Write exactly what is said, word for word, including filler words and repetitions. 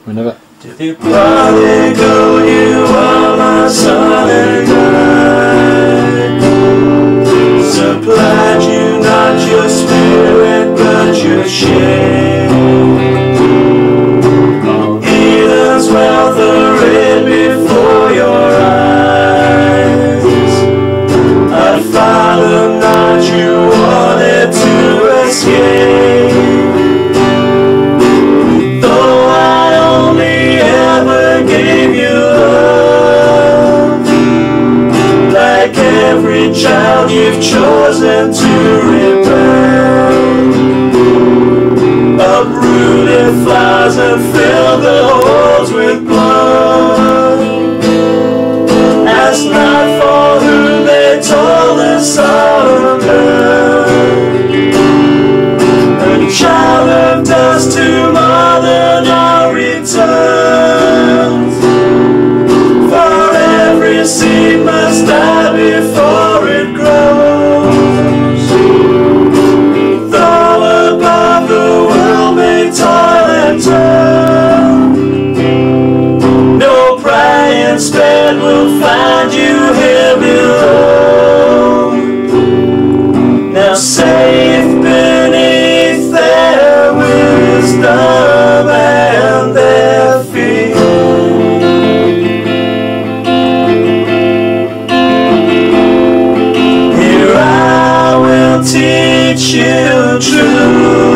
Whenever. To the prodigal you are my son and guide. Supplied you not your spirit but your shame. All Eden's wealth arrayed before your eyes. I followed not you wanted to escape. Though I only ever gave you love, like every child you've chosen to rebel. Uprooted flowers and filled the holes with blood. Ask not for whom they told the solemn bird. A child of dust to mother now returns. For every seed must die before it grows. Though above the world may toil and turn, no prying spade will find you here below. Now safe beneath their wisdom and their fear. Here I will teach you truth.